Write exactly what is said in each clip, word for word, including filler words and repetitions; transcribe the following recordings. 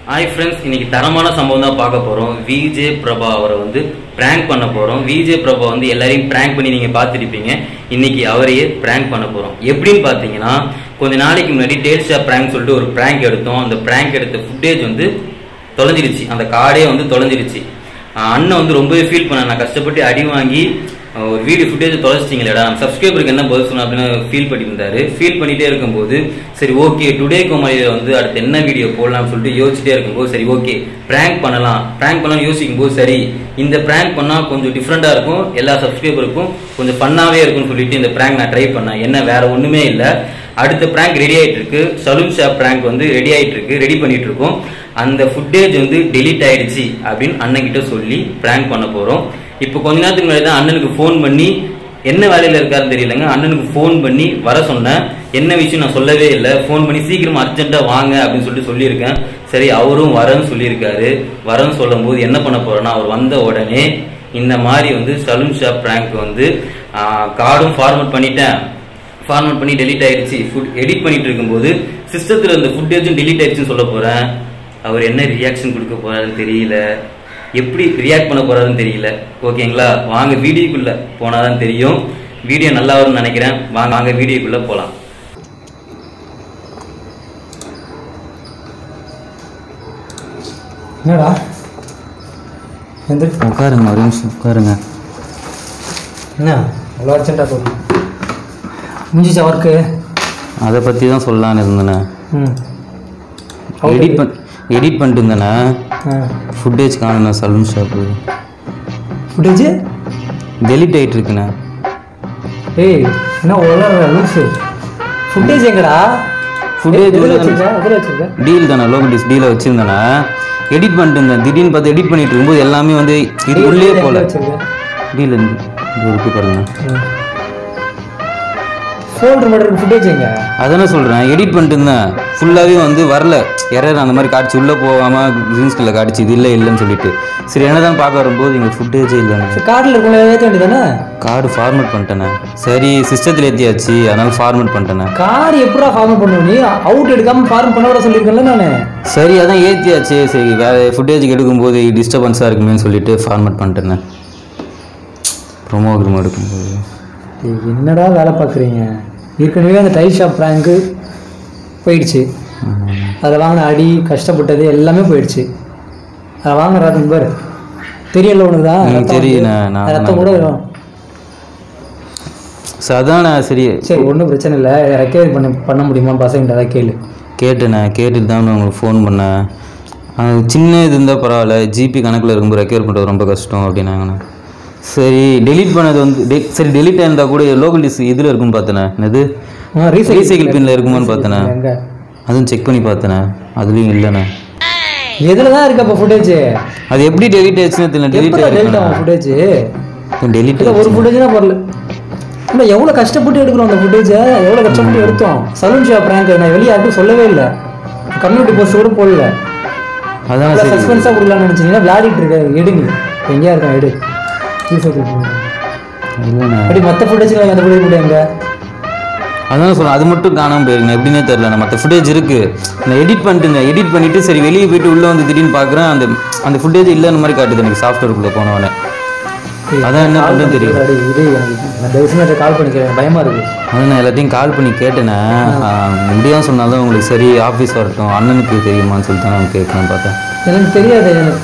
Hi friends, இன்னைக்கு தரமான சம்பவம் தான் பார்க்க போறோம். விஜே பிரபா அவரை வந்து பிராங்க் பண்ண போறோம். விஜே பிரபா வந்து எல்லாரையும் பிராங்க் பண்ணி நீங்க பார்த்திருப்பீங்க. இன்னைக்கு அவரையே பிராங்க் பண்ண போறோம். எப்படின்னு பாத்தீங்கன்னா, கொஞ்ச நாளைக்கு முன்னாடி டேல்ஷா பிராங்க் சொல்லிட்டு ஒரு பிராங்க் எடுத்தோம். அந்த பிராங்க் எடுத்த ஃபுட்டேஜ் வந்து தொலைஞ்சிருச்சு. அந்த கார்டே வந்து தொலைஞ்சிருச்சு. அண்ணன் வந்து ரொம்பவே ஃபீல் பண்ண, நான் கஷ்டப்பட்டு அடி வாங்கி ஒரு வீடியோ ஃபுட்டேஜ் தொலைச்சிட்டீங்களா, நம்ம சப்ஸ்கிரைபருக்கு என்ன பதில் சொன்ன அப்படின்னு ஃபீல் பண்ணியிருந்தாரு. ஃபீல் பண்ணிட்டே இருக்கும்போது சரி ஓகே டுடே கோமாளியில் வந்து அடுத்து என்ன வீடியோ போடலாம்னு சொல்லிட்டு யோசிச்சுட்டே இருக்கும்போது சரி ஓகே பிராங்க் பண்ணலாம் பிராங்க் பண்ணலாம் யோசிக்கும் போது சரி இந்த பிராங்க் பண்ணால் கொஞ்சம் டிஃப்ரெண்டாக இருக்கும், எல்லா சப்ஸ்கிரைபருக்கும் கொஞ்சம் ஃபன்னாகவே இருக்கும்னு சொல்லிட்டு இந்த பிராங்க் நான் ட்ரை பண்ணேன். என்ன வேற ஒன்றுமே இல்லை, அடுத்த பிராங்க் ரெடி ஆகிட்டு இருக்கு. சலூன் ஷாப் பிராங்க் வந்து ரெடி ஆகிட்டு இருக்கு, ரெடி பண்ணிட்டு இருக்கோம். அந்த ஃபுட்டேஜ் வந்து டெலீட் ஆயிடுச்சு அப்படின்னு அண்ணன் கிட்ட சொல்லி பிராங்க் பண்ண போறோம். இப்போ கொஞ்ச நேரத்துக்கு முன்னாடி தான் அண்ணனுக்கு ஃபோன் பண்ணி என்ன வேலையில இருக்காருன்னு தெரியலங்க, அண்ணனுக்கு ஃபோன் பண்ணி வர சொன்னேன். என்ன விஷயம் நான் சொல்லவே இல்லை, ஃபோன் பண்ணி சீக்கிரமா அர்ஜென்ட்டா வாங்க அப்படின்னு சொல்லிட்டு சொல்லியிருக்கேன். சரி அவரும் வரேன்னு சொல்லியிருக்காரு. வரேன்னு சொல்லும் போது என்ன பண்ண போறேன்னா, அவர் வந்த உடனே இந்த மாதிரி வந்து சலூன் ஷாப் பிராங்க் வந்து கார்டும் ஃபார்மேட் பண்ணிட்டேன், ஃபார்மேட் பண்ணி டெலீட் ஆயிடுச்சு. ஃபுட் எடிட் பண்ணிட்டு இருக்கும்போது சிஸ்டத்தில் இந்த ஃபுட்டேஜும் டெலீட் ஆயிடுச்சுன்னு சொல்ல போறேன். அவர் என்ன ரியாக்ஷன் கொடுக்க போறாருன்னு தெரியல, எப்படி ரியாக்ட் பண்ண போறாருன்னு தெரியல. ஓகேங்களா, வாங்க வீடியோக்குள்ள போனாதான் தெரியும். வீடியோ நல்லா வரும்னு நினைக்கிறேன். வாங்க வாங்க வீடியோக்குள்ள போலாம். என்னடா உட்காருங்க, ஒரு நிமிஷம் உட்காருங்க. என்ன அவ்வளோ அர்ஜென்ட்டாக போகுது? முடிஞ்சிச்சா ஒர்க்கு? அதை பற்றி தான் சொல்லலான்னு இருந்தேண்ணே. ம் எடிட் பண் எடிட் பண்ணிட்டு இருந்தேண்ணே. ஃபுட்டேஜ் காணுண்ணா, சலூன் ஷாப்பு ஃபுட்டேஜ் டெலிட் ஆகிட்டு இருக்குண்ணே. ஏய் என்ன உலக லூஸு, ஃபுட்டேஜ் எங்கடா? ஃபுட்டேஜ் வச்சுருக்கேன் டீல் தானே, லோக்கல் டிஸ் டீலை வச்சுருந்தேண்ணே. எடிட் பண்ணிட்டு இருந்தேன், திடீர்னு பார்த்து எடிட் பண்ணிட்டு இருக்கும்போது எல்லாமே வந்து இது உள்ளே போல டீல் இருந்து இருக்கு பாருங்க. ஃபோல்டர் மட்டும் ஃபுட்டேஜ் எங்க? அதானே சொல்கிறேன், எடிட் பண்ணிட்டு இருந்தேன். ஃபுல்லாகவே வந்து வரல, எரர் அந்த மாதிரி காட்சி உள்ளே போகாமல் க்ரீன் ஸ்கில்ல காட்சி இது இல்லை இல்லைன்னு சொல்லிட்டு சரி என்ன தான் பார்க்க வரும்போது இங்கே ஃபுட்டேஜே இல்லைண்ணே. கார்டில் இருக்கணும் ஏற்ற வேண்டியதானே? கார்டு ஃபார்மேட் பண்ணிட்டேனே. சரி சிஸ்டத்தில் ஏற்றியாச்சு, அதனால ஃபார்மேட் பண்ணிட்டேனே. கார்டு எப்படா ஃபார்மேட் பண்ணுவோம்? நீ அவுட் எடுக்காமல் ஃபார்ம் பண்ண விட சொல்லியிருக்கேன்ல நான். சரி அதான் ஏற்றியாச்சு, சரி வேறு ஃபுட்டேஜுக்கு எடுக்கும்போது டிஸ்டர்பன்ஸாக இருக்குமேன்னு சொல்லிட்டு ஃபார்மேட் பண்ணிட்டேனே. ப்ரொமோ கிரமோ எடுக்கும்போது என்னடா வேலை பார்க்குறீங்க? ஏற்கனவே அந்த டைல் ஷாப் பிராங்கு போயிடுச்சு, அதை வாங்கின அடி கஷ்டப்பட்டது எல்லாமே போயிடுச்சு. அதை வாங்குற நம்பர் தெரியல உனக்கு தான் தெரியும், ரத்தம் கூட வரும். அதானே சரி சரி ஒன்றும் பிரச்சனை இல்லை, ரெக்கவரி பண்ண பண்ண முடியுமான்னு பசங்கிட்ட தான் கேளு. கேட்டேண்ணே, கேட்டுட்டு தான் உங்களுக்கு ஃபோன் பண்ணேன். சின்ன இது இருந்தால் பரவாயில்ல, ஜிபி கணக்கில் இருக்கும்போது ரெக்கவர் பண்ணுறது ரொம்ப கஷ்டம் அப்படின்னாங்கண்ணே. சரி டெலீட் பண்ணது வந்து டெ சரி டெலீட் ஆயிருந்தா கூட லோக்கல் டிஸ் இதில் இருக்குன்னு பார்த்தேனே, என்னது ரீசைக்கிள் பின்னில் இருக்குமான்னு பார்த்தேனே, அதுவும் செக் பண்ணி பார்த்தேனே, அதுலேயும் இல்லைண்ணே. எதில் தான் இருக்கு அப்போ ஃபுட்டேஜ்? அது எப்படி டெலீட் ஆயிடுச்சுன்னு தெரியல. டெலீட் டெலிட் ஆகும் ஃபுட்டேஜ், டெலீட் ஒரு ஃபுட்டேஜ் தான் வரல. இல்லை எவ்வளோ கஷ்டப்பட்டு எடுக்கிறோம் அந்த ஃபுட்டேஜை, எவ்வளோ கஷ்டப்பட்டு எடுத்தோம். சலூன் ஷாப் பிராங்க் நான் வெளியே யாருக்கும் சொல்லவே இல்லை, கம்யூனிட்டி போஸ்ட் கூட போடல. அதான் சஸ்பென்ஸாக கொடுக்கலான்னு நினச்சிங்கன்னா விளையாடிட்டு இருக்க. எடுங்க எங்கேயா இருக்கேன் எடு. அப்படி மற்ற ஃபுட்டேஜ் அந்த ஃபுட்டேஜ் கூட எங்க? அதான் சொல்ல, அது மட்டும் காணாமல் போயிருங்க, எப்படின்னே தெரியல. நான் மற்ற ஃபுட்டேஜ் இருக்கு, நான் எடிட் பண்ணிட்டு எடிட் பண்ணிட்டு சரி வெளியே போயிட்டு உள்ளே வந்து திடீர்னு பார்க்குறேன் அந்த அந்த ஃபுட்டேஜ் இல்லைன்னு மாதிரி காட்டுது எனக்கு சாஃப்ட்வேருக்குள்ளே போனவொடனே. அதான் என்ன பண்ணுறது தெரியும். இது நான் தயவுசெய்து கால் பண்ணிக்கிறேன், பயமாக இருக்குது. அதான் நான் எல்லாத்தையும் கால் பண்ணி கேட்டேனே, முடியாமல் சொன்னாலும் உங்களுக்கு சரி ஆஃபீஸ் வரட்டும் அண்ணனுக்கு தெரியுமான்னு சொல்லிட்டு தான் நான் கேட்கணும் பார்த்தேன். எனக்கு தெரியாது, எனக்கு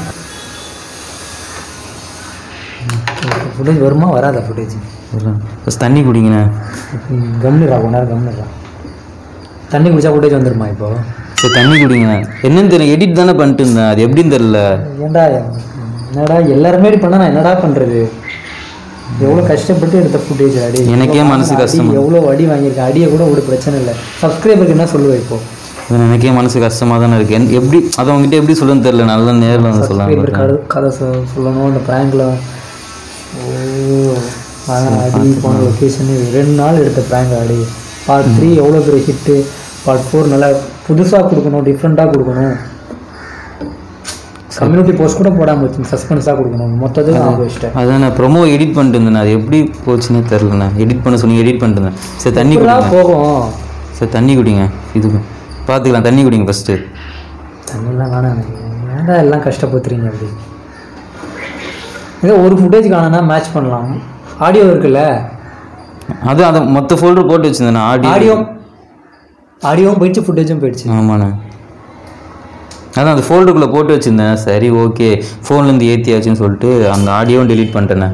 ஃபுட்டேஜ் வருமா வராதா? ஃபுட்டேஜ் ஃபஸ்ட் தண்ணி குடிங்கண்ணே. கம்னுரா கொஞ்ச நேரம் கம்னுரா, தண்ணி குடிச்சா ஃபுட்டேஜ் வந்துருமா இப்போ? சரி தண்ணி குடிங்க. என்னன்னு தெரியல, எடிட் தானே பண்ணிட்டு இருந்தேன், அது எப்படின்னு தெரியல. ஏன்டா என்னடா எல்லாருமே எடிட் பண்ணா நான் என்னடா பண்ணுறது? எவ்வளோ கஷ்டப்பட்டு எடுத்த ஃபுட்டேஜ் அடி, எனக்கே மனசு கஷ்டம். எவ்வளோ அடி வாங்கியிருக்கேன், அடியை கூட ஒரு பிரச்சனை இல்லை. சப்ஸ்கிரைபருக்கு என்ன சொல்லுவேன் இப்போ? எனக்கே மனசு கஷ்டமாக தானே இருக்கு. எப்படி அதை அவங்ககிட்ட எப்படி சொல்லணும்னு தெரியல, நல்லா நேரில் வந்து சொல்லலாம். கதை சொல்லணும் அந்த ப்ராங்கில். ஓ அடி போன லொக்கேஷனு ரெண்டு நாள் எடுத்த ப்ராங்க் அடி. பார்ட் த்ரீ எவ்வளோ பெரிய ஹிட்டு, பார்ட் ஃபோர் நல்லா புதுசாக கொடுக்கணும், டிஃப்ரெண்ட்டாக கொடுக்கணும். கம்யூனிட்டி போஸ்ட் கூட போடாமல் வச்சு சஸ்பென்ஸாக கொடுக்கணும். மொத்தத்தையும் நான் வச்சுட்டேன். அதான் நான் ப்ரொமோ எடிட் பண்ணிட்டு இருந்தேன், அது எப்படி போச்சுன்னே தெரிலண்ணா. எடிட் பண்ண சொன்னீங்க, எடிட் பண்ணிட்டு இருந்தேன். சரி தண்ணி குடிங்க போகும். சரி தண்ணி குடிங்க, இது பார்த்துக்கலாம். தண்ணி குடிங்க ஃபஸ்ட்டு. தண்ணிலாம் வேணாம், ஏன்டா எல்லாம் கஷ்டப்படுத்துறீங்க அப்படி. ஏதோ ஒரு ஃபுட்டேஜ் காணனா மேட்ச் பண்ணலாம். ஆடியோ இருக்குல்ல, அது அதை மொத்த ஃபோல்டர் போட்டு வச்சுருந்தேண்ணா. ஆடியோ ஆடியோ ஆடியோவும் போயிடுச்சு, ஃபுட்டேஜும் போயிடுச்சு. ஆமாண்ணே, அதான் அந்த ஃபோல்டருக்குள்ளே போட்டு வச்சுருந்தேன். சரி ஓகே ஃபோன்லேருந்து ஏற்றியாச்சுன்னு சொல்லிட்டு அந்த ஆடியோவும் டெலீட் பண்ணிட்டேண்ணே.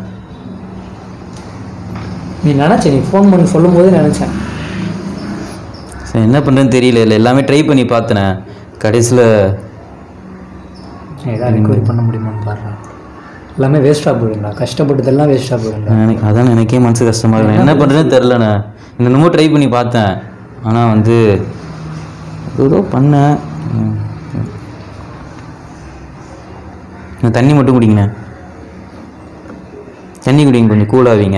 நீ நினச்ச, நீ ஃபோன் பண்ணி சொல்லும் போதே நினச்சேன். சரி என்ன பண்ணுறேன்னு தெரியல, இல்லை எல்லாமே ட்ரை பண்ணி பார்த்தேண்ணே. கடைசியில் ஏதாவது ரிகவரி பண்ண முடியுமான்னு பாருறேன். எல்லாமே வேஸ்ட்டாக போயிடுங்களா, கஷ்டப்பட்டதெல்லாம் வேஸ்ட்டாக போயிடுங்களா. எனக்கு அதான் எனக்கே மனசு கஷ்டமாக இருக்கும், என்ன பண்ணுறதுன்னு தெரிலண்ணே. இன்னமும் ட்ரை பண்ணி பார்த்தேன், ஆனால் வந்து ஏதோ பண்ணேன். தண்ணி மட்டும் குடிங்கண்ணே, தண்ணி குடிங்க, கொஞ்சம் கூலாவீங்க.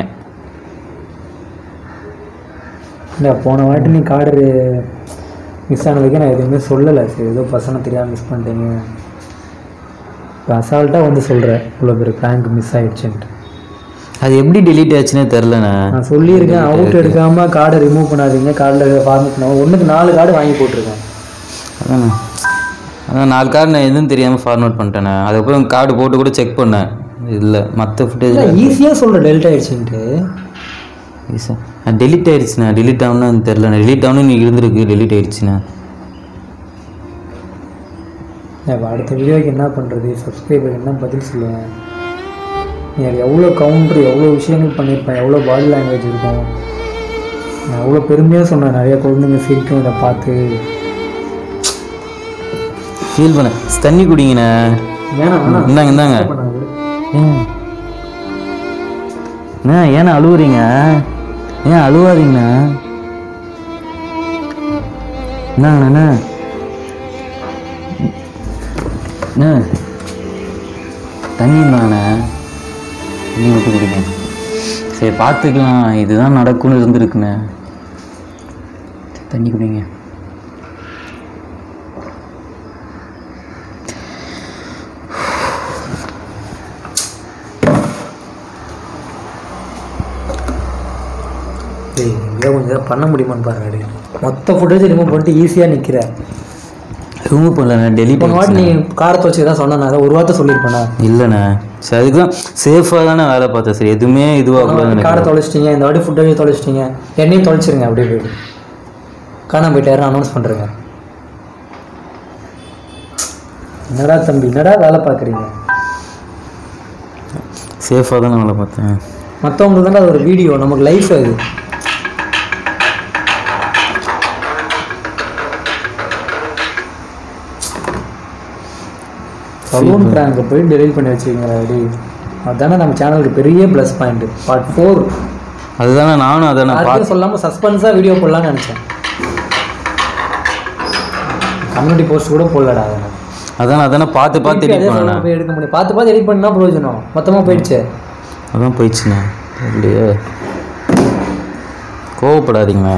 இல்லை போன வாட்டி நீ கார்டு மிஸ் ஆனதுக்கே நான் எதுவுமே சொல்லலை. சரி ஏதோ பசங்க தெரியாமல் மிஸ் பண்ணிட்டீங்க, இப்போ அசால்ட்டாக வந்து சொல்கிறேன் இவ்வளோ பேர் ப்ராங்க் மிஸ் ஆகிடுச்சுன்ட்டு. அது எப்படி டெலீட் ஆச்சுன்னே தெரிலண்ணே. நான் சொல்லியிருக்கேன், அவுட் எடுக்காமல் கார்டை ரிமூவ் பண்ணாதீங்க, கார்டில் ஃபார்மேட் பண்ணாமல். ஒன்றுக்கு நாலு கார்டு வாங்கி போட்டிருக்கேன். அதாண்ணே, அதான் நாலு கார்டு நான் எதுவும் தெரியாமல் ஃபார்மேட் பண்ணிட்டேண்ணே. அதுக்கப்புறம் கார்டு போட்டு கூட செக் பண்ணேன், இல்லை மற்ற ஃபுட்டேஜ் ஈஸியாக சொல்கிறேன் டெலிட் ஆகிடுச்சுன்ட்டு. சார் டெலிட் ஆயிடுச்சுண்ணா, டெலிட் ஆகணும்னு தெரிலண்ணா. டெலிட் ஆகணும்னு நீ இருந்திருக்கு, டெலிட் ஆயிடுச்சுண்ணா. இப்போ அடுத்த வீடியோக்கு என்ன பண்ணுறது, சப்ஸ்கிரைபர் என்ன பதில் சொல்லுவேன். நீ அது எவ்வளோ கவுண்ட்ரு, எவ்வளோ விஷயங்கள் பண்ணியிருப்பேன், எவ்வளோ பாடி லாங்குவேஜ் இருக்கும். நான் எவ்வளோ பெருமையாக சொன்னேன், நிறைய குழந்தைங்க சிரிக்கும் இதை பார்த்து. ஃபீல் பண்ண தண்ணி குடிங்கண்ணே. வேணாம் இந்தாங்க இந்தாங்க. அண்ணா ஏன்னா அழுவுறீங்க, ஏன் அழுவாதீங்கண்ணா. என்னங்கண்ணா அண்ணா தண்ணி இருந்தாங்கண்ணே, தண்ணி விட்டு குடிங்க. சரி பார்த்துக்கலாம், இதுதான் நடக்கும்னு இருந்திருக்குண்ணே. தண்ணி குடிங்க. எங்கேயோ கொஞ்சம் இதாக பண்ண முடியுமான்னு பாருங்க. மொத்த ஃபுட்டேஜ் ரிமூவ் பண்ணிட்டு ஈஸியாக நிற்கிற. ரிமூவ் பண்ணலண்ணே, டெலிட் பண்ண வாட்டி நீ காரை துவச்சி தான் சொன்னேன், அதை ஒரு வார்த்தை சொல்லியிருப்பேண்ணா. இல்லைண்ணே, சரி அதுக்கு தான் சேஃபாக தானே வேலை பார்த்தேன். சரி எதுவுமே இதுவாக காரை தொலைச்சிட்டிங்க, இந்த வாட்டி ஃபுட்டேஜ் தொலைச்சிட்டிங்க, என்னையும் தொலைச்சிருங்க. அப்படியே போய்ட்டு காணாம போயிட்டாருன்னு அனௌன்ஸ் பண்ணுறேங்க. என்னடா தம்பி, என்னடா வேலை பார்க்குறீங்க. சேஃபாக தானே வேலை பார்த்தேன். மற்றவங்களுக்கு தானே அது ஒரு வீடியோ, நமக்கு லைஃப் அது. சலூன் ப்ராங்க் போய் டெலிட் பண்ணி வச்சுக்கிங்களா அப்படி. அதுதானே நம்ம சேனலுக்கு பெரிய ப்ளஸ் பாயிண்ட். பார்ட் ஃபோர் அதுதானே, நானும் அதானே பார்த்து சொல்லாமல் சஸ்பென்ஸாக வீடியோ போடலான்னு நினச்சேன். கம்யூனிட்டி போஸ்ட் கூட போடலடா. அதனால் அதானே அதானே பார்த்து பார்த்து எடிட் பண்ணேன். போய் எடுக்க முடியும், பார்த்து பார்த்து எடிட் பண்ணால் பிரயோஜனம். மொத்தமாக போயிடுச்சு, அதான் போயிடுச்சுண்ணே. இல்லையே கோவப்படாதீங்கண்ணா.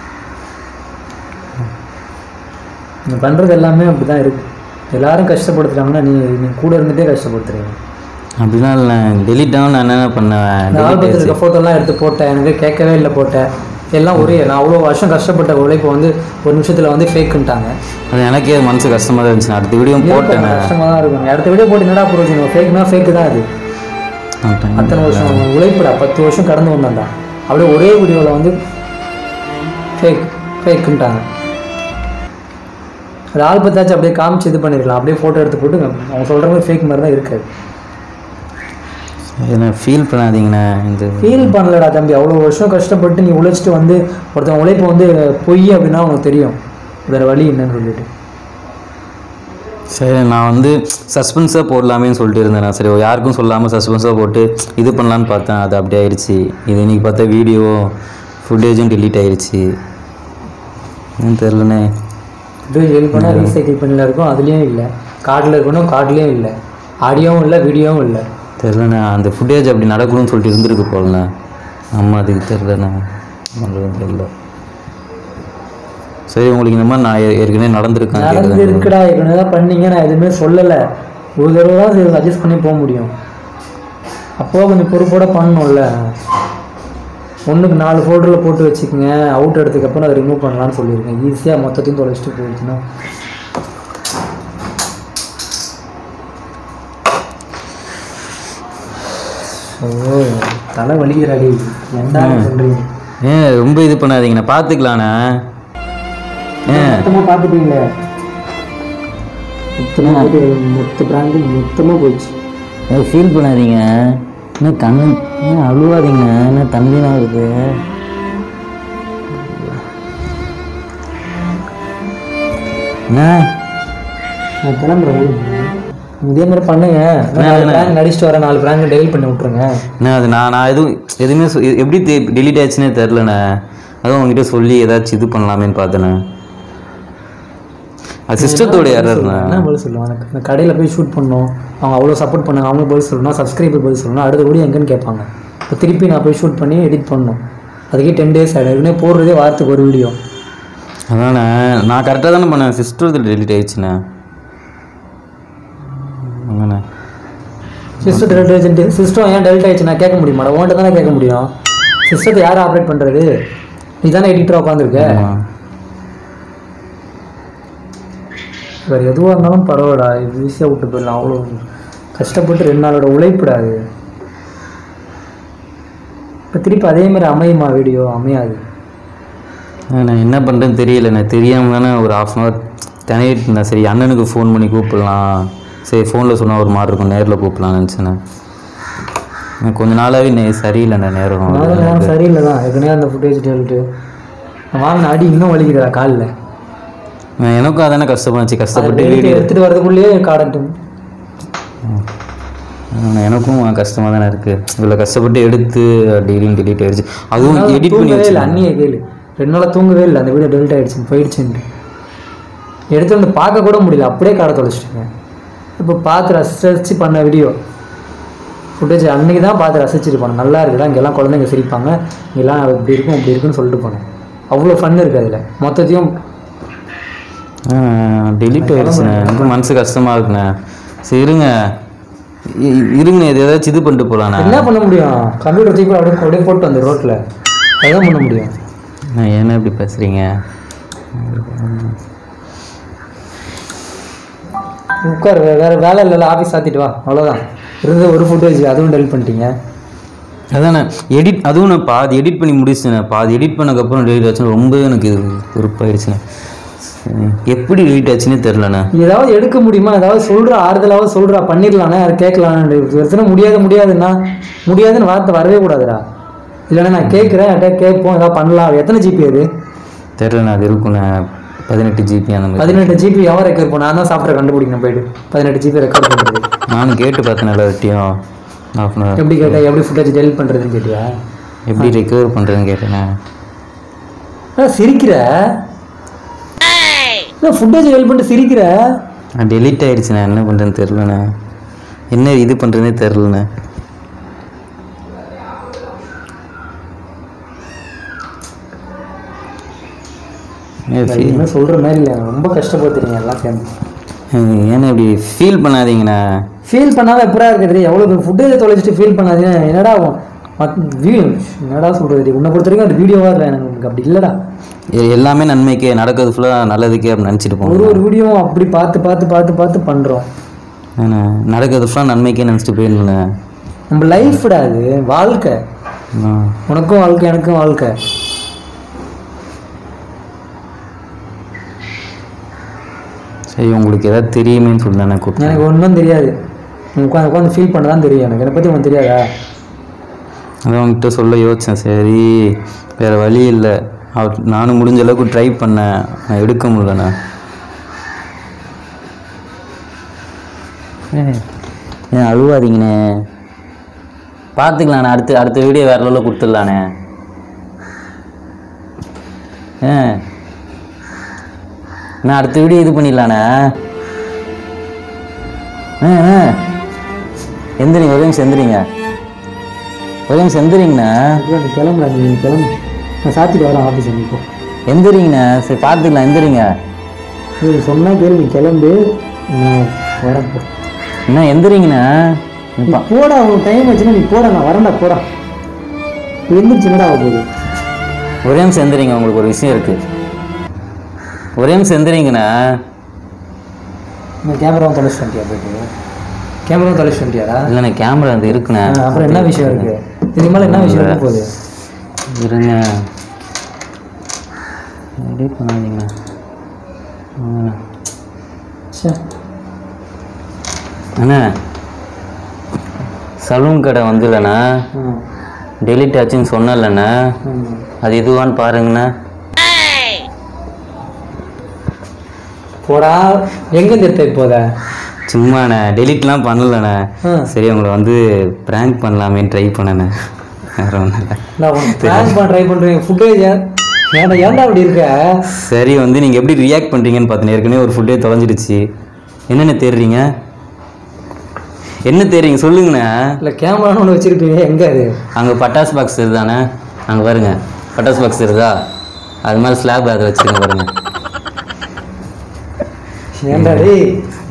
நீ பண்ணுறது எல்லாமே அப்படி தான் இருக்குது. எல்லாரும் கஷ்டப்படுத்துறாங்கன்னா நீ நீ கூட இருந்துகிட்டே கஷ்டப்படுத்துறீங்க. அப்படிலாம் இல்லை, டெலிட் ஆகும். நான் என்ன பண்ணேன், இந்த ஆல்பத்தில் இருக்க ஃபோட்டோலாம் எடுத்து போட்டேன், எனக்கு கேட்கவே இல்லை போட்டேன். எல்லாம் ஒரே நான் அவ்வளோ வருஷம் கஷ்டப்பட்ட உழைப்பு வந்து ஒரு நிமிஷத்தில் வந்து ஃபேக்குன்ட்டாங்க. அது எனக்கே மனசு கஷ்டமாக தான் இருந்துச்சு. அடுத்த வீடியோ போட்டேன், கஷ்டமாக தான் இருக்கும். அடுத்த வீடியோ போட்டு என்னடா புரோஜனம், ஃபேக்னா ஃபேக்கு தான் அது. அத்தனை வருஷம் உழைப்புடா, பத்து வருஷம் கடந்து வந்தான்டா. அப்படியே ஒரே வீடியோவில் வந்து ஃபேக் ஃபேக்குன்ட்டாங்க. அது ஆல்பத்தாச்சும் அப்படியே காமிச்சு இது பண்ணிருக்கலாம், அப்படியே ஃபோட்டோ எடுத்து போட்டு அவங்க சொல்கிற மாதிரி ஃபேக் மாதிரி தான் இருக்காது. என்ன ஃபீல் பண்ணாதீங்கண்ணா. இந்த ஃபீல் பண்ணலடா தம்பி, அவ்வளோ வருஷம் கஷ்டப்பட்டு நீ உழைச்சிட்டு வந்து ஒருத்தன் உழைப்பு வந்து பொய் அப்படின்னா உனக்கு தெரியும் வேறு வழி என்னன்னு சொல்லிட்டு. சரி நான் வந்து சஸ்பென்ஸாக போடலாமேன்னு சொல்லிட்டு இருந்தேன். சரி யாருக்கும் சொல்லாமல் சஸ்பென்ஸாக போட்டு இது பண்ணலான்னு பார்த்தேன். அது அப்படியே ஆயிடுச்சு. இது இன்றைக்கி பார்த்தா வீடியோ ஃபுட்டேஜும் டெலீட் ஆயிடுச்சு. ஏன்னு தெரிலண்ணே. இது ஹெல்ப் பண்ணால் ரீசைக்கிள் பண்ணியில் இருக்கும், அதுலேயும் இல்லை. கார்டில் இருக்கணும், கார்ட்லேயும் இல்லை. ஆடியோவும் இல்லை, வீடியோவும் இல்லை. தெரிலண்ணே, அந்த ஃபுட்டேஜ் அப்படி நடக்கணும்னு சொல்லிட்டு இருந்திருக்கு போலண்ணே. அம்மா அதுக்கு தெரிலண்ணே, தெரியல. சரி உங்களுக்கு இந்த மாதிரி நான் ஏற்கனவே நடந்திருக்கேன். நடந்துருக்குடா, ஏற்கனவே தான் பண்ணீங்க, நான் எதுவுமே சொல்லலை. ஒரு தடவை தான் சரி அட்ஜஸ்ட் பண்ணி போக முடியும். அப்போது கொஞ்சம் பொறுப்போட பண்ணணும்ல. ஒன்றுக்கு நாலு ஃபோல்டரில் போட்டு வச்சுக்கோங்க, அவுட் எடுத்ததுக்கப்புறம் அதை ரிமூவ் பண்ணலான்னு சொல்லியிருக்கேன். ஈஸியாக மொத்தத்தையும் தொலைச்சிட்டு போயிடுச்சுன்னா ஓ தலை வலிக்கிறாடி என்ன சொல்றீங்க? ஏன் ரொம்ப இது பண்ணாதீங்கண்ணா, பார்த்துக்கலாண்ணா. ஏன் மொத்தமாக பார்த்துட்டீங்களே, மொத்தமாக மொத்த பிராண்டு மொத்தமாக போயிடுச்சு. ஃபீல் பண்ணாதீங்க, என்ன கண் ஏன் அழுவாதீங்க, என்ன தண்ணிலாம் இருக்கு. என்ன நான் கிளம்புறேன், இதே மாதிரி பண்ணுங்க. பிராங்க் நடிச்சுட்டு வர நாலு பிராங்க் டெலிட் பண்ணி விட்ருங்க. என்ன அது நான் நான் எதுவும் எதுவுமே சொ- எ- எப்படி டெலிட் ஆச்சுன்னே தெரிலண்ணே. அதுவும் உங்ககிட்ட சொல்லி ஏதாச்சும் இது பண்ணலாமேன்னு பார்த்தேண்ணே. அது சிஸ்டத்தோட யாருண்ணா? என்ன பதில் சொல்லுவாங்க? நான் கடையில் போய் ஷூட் பண்ணோம், அவங்க அவ்வளோ சப்போர்ட் பண்ணாங்க, அவங்களும் பதில் சொல்லணும், சப்ஸ்கிரைபர் பதில் சொல்லணும், அடுத்த கூட எங்கன்னு கேட்பாங்க. இப்போ திருப்பி நான் போய் ஷூட் பண்ணி எடிட் பண்ணணும், அதுக்கே டென் டேஸ் ஆகிடும். இதுனே போடுறதே வாரத்துக்கு ஒரு வீடியோ. அதாண்ணே நான் கரெக்டாக தானே பண்ணேன், சிஸ்டர் இதில் டெலிட் ஆயிடுச்சுண்ணே. ஆமாண்ணே. சிஸ்டம் டெலிட் ஆயிடுச்சு. சிஸ்டம் ஏன் டெலிட் ஆயிடுச்சு நான் கேட்க முடியுமாடா? உன்கிட்ட தானே கேட்க முடியும். சிஸ்டத்தை யார் ஆப்ரேட் பண்ணுறது? நீ தானே எடிட்டராக உட்காந்துருக்க. வேறு எதுவாக இருந்தாலும் பரவாயில்ல, இது ஈஸியாக விட்டு போயிடலாம். அவ்வளோ கஷ்டப்பட்டு ரெண்டு நாளோட உழைப்பிடாது. இப்போ திருப்பி அதே மாதிரி அமையுமா? வீடியோ அமையாது. நான் என்ன பண்ணுறேன்னு தெரியல, நான் தெரியாமல் தானே ஒரு ஹாஃப் அன் ஹவர் தினையிட்டு இருந்தேன். சரி அண்ணனுக்கு ஃபோன் பண்ணி கூப்பிடலாம், சரி ஃபோனில் சொன்னால் ஒரு மாதிரி இருக்கும், நேரில் கூப்பிடலாம்னு நினச்சேண்ணே. எனக்கு கொஞ்ச நாளாகவே நே சரியில்லைண்ணே நேரம். நேரம் சரியில்லை தான், எதுனே அந்த ஃபுட்டேஜ் டெலிட்டு வாங்கின அடி இன்னும் வலிக்குதுடா காலில். எனக்கும் அதானே கஷ்டப்பட்டுச்சு, கஷ்டப்பட்டு வீடியோ எடுத்துகிட்டு வரதுக்குள்ளேயே காடட்டும். எனக்கும் கஷ்டமாக தானே இருக்குது. இவ்வளோ கஷ்டப்பட்டு எடுத்து டெய்லியும் டெலிட் ஆகிடுச்சு. அதுவும் எடிட் பண்ணி வச்சு இல்லை, அண்ணியை கேளு, ரெண்டு நாளாக தூங்கவே இல்லை. அந்த வீடியோ டெலிட் ஆகிடுச்சு, போயிடுச்சுன்ட்டு எடுத்து வந்து பார்க்க கூட முடியல, அப்படியே காடை தொலைச்சிட்டேங்க. இப்போ பார்த்து ரசிச்சு பண்ண வீடியோ ஃபுட்டேஜ் அன்றைக்கி தான் பார்த்து ரசிச்சுட்டு போனேன். நல்லா இருக்குதா, இங்கெல்லாம் குழந்தைங்க சிரிப்பாங்க, இங்கெல்லாம் இப்படி இருக்கும் இப்படி இருக்குன்னு சொல்லிட்டு போனேன். அவ்வளோ ஃபன் இருக்குது அதில். மொத்தத்தையும் டெலிட் ஆகிடுச்சுண்ணே, எனக்கு மனசு கஷ்டமாக இருக்குண்ணே. சரி இருங்க இ- இருங்கண்ணே, இது ஏதாச்சும் இது பண்ணிட்டு போகலாண்ணே. என்ன பண்ண முடியும்? கம்ப்யூட்டர் தூக்கி அப்படியே அப்படியே போட்டு வந்து ரோட்டில் அதுதான் பண்ண முடியும். நான் ஏன்னா இப்படி பேசுகிறீங்க? உட்கார், வேறு வேலை இல்லைல்ல, ஆஃபீஸ் சாத்திட்டு வா, அவ்வளோதான். இருந்தது ஒரு ஃபுட்டேஜ், அதுவும் டெலிட் பண்ணிட்டீங்க. அதாண்ணே எடிட், அதுவும் நான் பாதி எடிட் பண்ணி முடிச்சுண்ணே. பாதி எடிட் பண்ணக்கப்புறம் டெலிட் ஆச்சுன்னா ரொம்ப எனக்கு வெறுப்பாயிடுச்சுண்ணே. எப்படி டெலிட் ஆச்சுன்னே தெரிலண்ணே. ஏதாவது எடுக்க முடியுமா? ஏதாவது சொல்கிறா, ஆறுதலாவது சொல்கிறா, பண்ணிடலானே, அது கேட்கலான்னு. பிரச்சனை முடியாது முடியாதுன்னா முடியாதுன்னு வார்த்தை வரவே கூடாதுடா. இல்லைன்னா நான் கேட்குறேன், யார்ட்டா கேட்போம், ஏதாவது பண்ணலாம். எத்தனை ஜிபி அது? தெரிலண்ணே, அது இருக்குண்ணே பதினெட்டு ஜிபி அந்த மாதிரி. பதினெட்டு ஜிபி எவன் ரெக்கார்ட் பண்ண? நான் தான் சாஃப்ட்வேர் கண்டுபிடிக்கணும் போயிட்டு பதினெட்டு ஜிபி ரெக்கார்ட் பண்ணுறது. நானும் கேட்டு பார்த்தேன் எல்லார்ட்டையும். ஹாஃப் அன் ஹவர் எப்படி கேட்டேன்? எப்படி ஃபுட்டேஜ் டெலிட் பண்ணுறதுன்னு கேட்டியா? எப்படி ரெக்கவர் பண்ணுறதுன்னு கேட்டேண்ணே. ஆ சிரிக்கிற, ஃபுட்டேஜ் டெலிட் பண்ணிட்டு சிரிக்கிற. டெலிட் ஆகிடுச்சுண்ணே, என்ன பண்ணுறேன்னு தெரிலண்ணே, என்ன இது பண்ணுறதுனே தெரிலண்ணே. என்ன சொல்கிற மாதிரி இல்லை, ரொம்ப கஷ்டப்படுத்துறீங்க எல்லாம் சேர்ந்து. ஏன்னா இப்படி ஃபீல் பண்ணாதீங்கண்ணே. ஃபீல் பண்ணாமல் எப்படா இருக்குது? எவ்வளோ ஃபுட்டேஜை தொலைச்சிட்டு ஃபீல் பண்ணாதீங்க. என்னடா வீடியோ என்னடா சொல்கிறது? உன்னை பொறுத்த வரைக்கும் அது வீடியோவாக இல்லை, எனக்கு அப்படி இல்லைடா. எ- எல்லாமே நன்மைக்கே நடக்கிறது, ஃபுல்லாக நல்லதுக்கே அப்படின்னு நினச்சிட்டு ஒரு போகணும். ஒரு வீடியோ அப்படி பார்த்து பார்த்து பார்த்து பார்த்து பண்ணுறோம். ஏண்ணே நடக்கிறது ஃபுல்லாக நன்மைக்கே நினச்சிட்டு போயிடணுண்ணே. நம்ம லைஃப்டா, அது வாழ்க்கை. உனக்கும் வாழ்க்கை, எனக்கும் வாழ்க்கை. சரி உங்களுக்கு ஏதாவது தெரியுமேன்னு சொல்லி தானே கூப்பிட்டேன். எனக்கு ஒன்றும் தெரியாது, உட்காந்து உட்காந்து ஃபீல் பண்ண தான் தெரியும் எனக்கு. என்னை பற்றி உனக்கு தெரியாதா? அதான் உங்ககிட்ட சொல்ல யோசித்தேன். சரி வேறு வழி இல்லை, அவர் நானும் முடிஞ்ச அளவுக்கு ட்ரை பண்ணேன், நான் எடுக்க முடியலண்ணே. ஏன் அழுவாதீங்கண்ணே, பார்த்துக்கலாண்ணே. அடுத்த அடுத்த வீடியோ வேறு லெவலில் கொடுத்துடலாண்ணே. ஏ நான் அடுத்த வீடியோ இது பண்ணிடலாண்ணே. ஆ ஆ எந்திரிங்க, ஒரு நிமிஷம் எந்திரிங்க, ஒரு நிமிஷம் எந்திரிங்கண்ணே. நீ கிளம்புடா, நீ கிளம்பு, நான் சாத்திட்டு வரேன் ஆஃபீஸ். இப்போ எந்திரிங்கண்ணே, சரி பார்த்துக்கலாம், எந்திரிங்க. நீ சொன்னால் கேள்வி, நீ கிளம்பு, நான் வரேன். என்ன எந்திரிங்கண்ணே? நீ போடா, உனக்கு டைம் ஆச்சுன்னா நீ போடா, நான் வரேன்டா, போடா. எந்திரிச்சுனடா ஆக போகுது. ஒரே நிமிஷம் எந்திரிங்க, உங்களுக்கு ஒரு விஷயம் இருக்குது. ஒரே நிமிஷம் எந்திரிங்கண்ணே. நான் கேமராவும் தொலைச்சிட்டியா போயிட்டு? கேமரா தொலைச்சு வந்துட்டியாடா? இல்லைண்ணே கேமரா அது இருக்குண்ணே. அப்புறம் என்ன விஷயம் இருக்கு இதுக்கு மேலே? என்ன விஷயம் இருக்க போகுது? இருங்க ரெடி பண்ணாதீங்கண்ணா. அண்ணா சலூன் கடை வந்து இல்லைண்ணா டெலிட் ஆச்சுன்னு சொன்னலண்ணா, அது இதுவான்னு பாருங்கண்ணா. போடா எங்கேருந்து எடுத்த இப்போத? சும்மாண்ணே டெலிட்லாம் பண்ணலண்ணே. சரி உங்களை வந்து ப்ராங்க் பண்ணலாமேன்னு ட்ரை பண்ணண்ணே. வேற ஒன்றும் இல்லை. ப்ராங்க் பண்ண ட்ரை பண்ணுறீங்க ஃபுட்டேஜ் ஏன்டா ஏன்டா அப்படி இருக்க? சரி வந்து நீங்கள் எப்படி ரியாக்ட் பண்ணுறீங்கன்னு பார்த்தேன். ஏற்கனவே ஒரு ஃபுட்டேஜ் தொலைஞ்சிடுச்சு. என்னென்ன தேடுறீங்க? என்ன தேடுறீங்க சொல்லுங்கண்ணே. இல்லை கேமரான்னு ஒன்று வச்சுருப்பீங்க, எங்கே அது? அங்கே பட்டாசு பாக்ஸ் இருக்குதாண்ணே, அங்கே பாருங்க பட்டாசு பாக்ஸ் இருக்குதா, அது மாதிரி ஸ்லாப் அதை வச்சுருங்க பாருங்க. ஏன்டா டேய்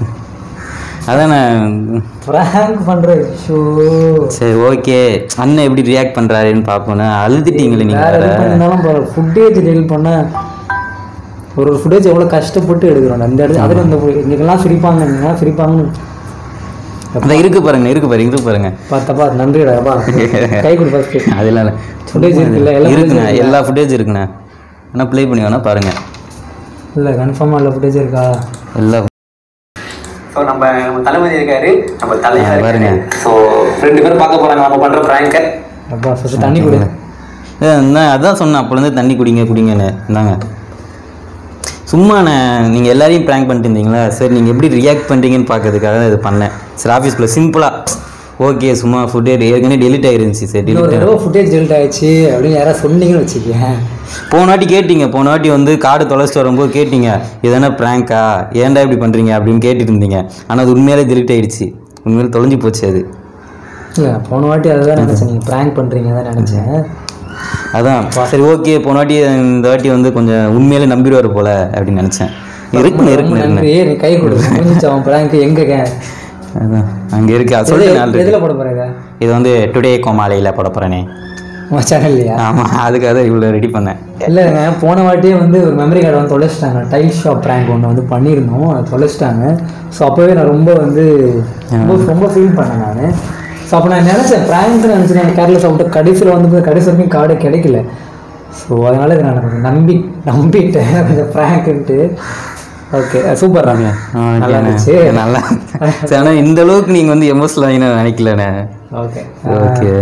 அதானே ப்ராங்க் பண்ணுற. ஷோ சரி ஓகே, அண்ணன் எப்படி ரியாக்ட் பண்ணுறாருன்னு பார்ப்போண்ணே. அழுதுட்டீங்களே நீங்கள். இருந்தாலும் ஃபுட்டேஜ் டெலிட் பண்ண ஒரு ஒரு ஃபுட்டேஜ் எவ்வளோ கஷ்டப்பட்டு எடுக்கிறோம் அந்த இடத்துல. அதில் இந்த இன்றைக்கெல்லாம் சிரிப்பாங்க சிரிப்பாங்க. அதான் இருக்கு பாருங்க, இருக்கு பாருங்க, இருக்கு பாருங்க. பார்த்தப்பா நன்றிடாப்பா, கை கொடு ஃபர்ஸ்ட். அதெல்லாம் ஃபுட்டேஜ் இருக்குல்ல, இருக்குண்ணே, எல்லா ஃபுட்டேஜ் இருக்குண்ணே. ஆனால் ப்ளே பண்ணி வேணா பாருங்க. இல்லை கன்ஃபார்மாக எல்லா ஃபுட்டேஜ் இருக்கா? எல்லா ஸோ நம்ம நம்ம தளபதி இருக்காரு, நம்ம தலைவர் பாருங்க. ஸோ ரெண்டு பேரும் பார்க்க போறாங்க நம்ம பண்ற பிராங்கை. அப்பா ஃபர்ஸ்ட் தண்ணி கொடு. நான் அதான் சொன்னேன் அப்போலேருந்து தண்ணி குடிங்க குடிங்கன்னு. இந்தாங்க சும்மாண்ணே, நீங்கள் எல்லாரையும் ப்ராங்க் பண்ணிட்டு இருந்தீங்களா, சரி நீங்கள் எப்படி ரியாக்ட் பண்ணுறீங்கன்னு பார்க்கறதுக்காக இது பண்ணேன். சரி ஆஃபீஸ்க்குள்ள சிம்பிளாக ஓகே சும்மா ஃபுட்டேஜ் ஏற்கனவே டெலிட் ஆயிருந்துச்சு. சரி டெலிட் ஏதோ ஃபுட்டேஜ் டெலிட் ஆயிடுச்சு அப்படின்னு யாராவது சொன்னீங்கன்னு வச்சுக்கேன். போன வாட்டி கேட்டிங்க, போன வாட்டி வந்து கார்டு தொலைச்சிட்டு வரும்போது கேட்டிங்க இதென்ன ப்ராங்கா, ஏன்டா இப்படி பண்ணுறீங்க அப்படின்னு கேட்டுட்டு இருந்தீங்க. ஆனால் அது உண்மையிலே டெலிட் ஆயிடுச்சு, உண்மையிலே தொலைஞ்சி போச்சு அது. இல்லை போன வாட்டி அதை தான் நினச்சேன், நீங்கள் ப்ராங்க் பண்ணுறீங்க தான் நினச்சேன். அதான் சரி ஓகே, போன வாட்டி இந்த வாட்டி வந்து கொஞ்சம் உண்மையிலே நம்பிடுவார் போல அப்படின்னு நினச்சேன். இருக்குன்னு இருக்குன்னு நீ கை கொடுத்து அவன் ப்ராங்க் எங்கே? அதான் அங்கே இருக்கு. அது சொல்லி நாள் எதில் போட போகிறேங்க? இது வந்து டுடே கோமாலையில் போட போகிறேனே. உங்கள் சேனல் இல்லையா? ஆமாம், அதுக்காக தான் இவ்வளோ ரெடி பண்ணேன். இல்லைங்க போன வாட்டியே வந்து ஒரு மெமரி கார்டு வந்து தொலைச்சிட்டாங்க. டைல் ஷாப் ப்ராங்க் ஒன்று வந்து பண்ணியிருந்தோம், அதை தொலைச்சிட்டாங்க. ஸோ அப்போவே நான் ரொம்ப வந்து ரொம்ப ரொம்ப ஃபீல் பண்ணேன் நான். ஸோ அப்போ நான் நினச்சேன் ப்ராங்க்னு நினச்சேன், எனக்கு கேர்லெஸ் சாப்பிட்டு கடைசியில் வந்து கடைசி வரைக்கும் கார்டு கிடைக்கல. ஸோ அதனால இதை நான் கொஞ்சம் நம்பி நம்பிட்டேன் அந்த ப்ராங்க்ன்ட்டு. ஓகே சூப்பர் ராங்க, நல்லா இருந்துச்சு. நல்லா சரி. ஆனால் இந்த அளவுக்கு நீங்கள் வந்து எமோஷனல் ஆகினா நினைக்கலண்ணே. Okay okay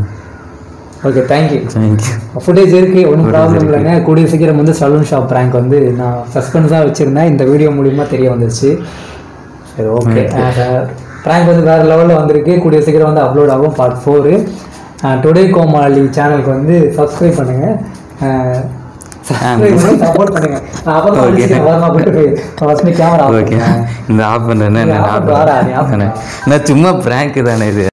okay thank you thank you. Footage இருக்குது, ஒன்றும் ப்ராப்ளம் இல்லைங்க. கூடிய சீக்கிரம் வந்து சலூன் ஷாப் ப்ராங்க் வந்து நான் சஸ்பென்ஸாக வச்சுருந்தேன், இந்த வீடியோ மூலிமா தெரிய வந்துருச்சு. சரி ஓகே, ப்ராங்க் வந்து வேறு லெவலில் வந்திருக்கு. கூடிய சீக்கிரம் வந்து அப்லோட் ஆகும் பார்ட் ஃபோரு. டுடே கோமாளி சேனலுக்கு வந்து சப்ஸ்கிரைப் பண்ணுங்கள், சப்போர்ட் பண்ணுங்க. இந்த ஆஃப் பண்ணுறேன் சும்மா ப்ராங்க் தானே இது.